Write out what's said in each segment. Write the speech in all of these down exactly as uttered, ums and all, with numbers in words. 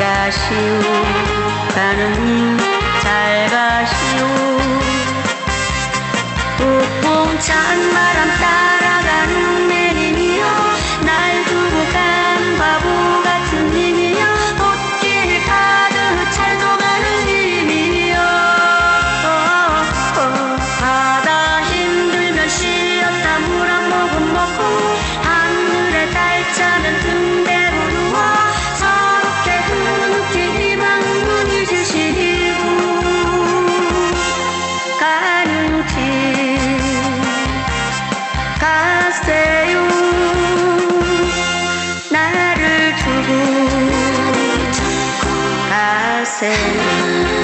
가시오 가는 잘 가시오 북풍 찬바람 따라가는 내님이여 날 두고 간 바보 같은 님이여 꽃길 가득 찰도 가는 님이여 바다 힘들면 쉬었다 물 한 모금 먹고 하늘에 달 차면 등대로 누워 서럽게 흐느낀 희망 눈이 주시고 가는 길 가세요 나를 두고 가세요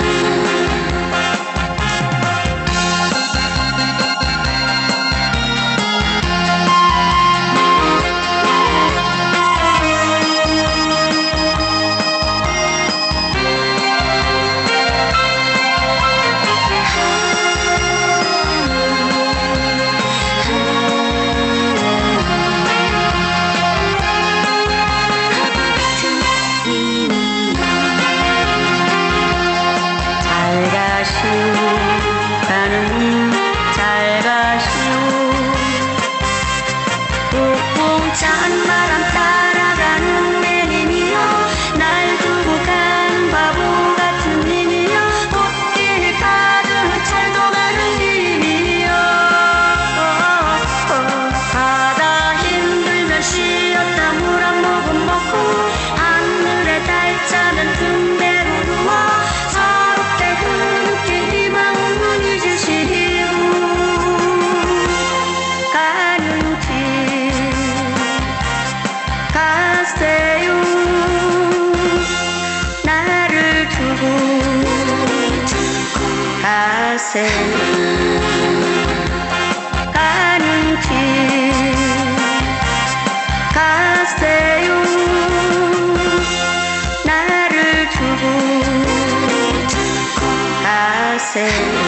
가는 잘 가시오 북풍 찬바람 따라가는 내님이여 날 두고 간 바보 같은 님이여 꽃길 가득 찰도 가는 님이여 바다 힘들면 쉬었다 물 한 모금 먹고 하늘에 달 차면 등대로 누워 서럽게 흐느낀 희망 눈이 주시고 가는 길 가세요 나를 두고 가세요 가는 길 가세요 나를 두고 가세요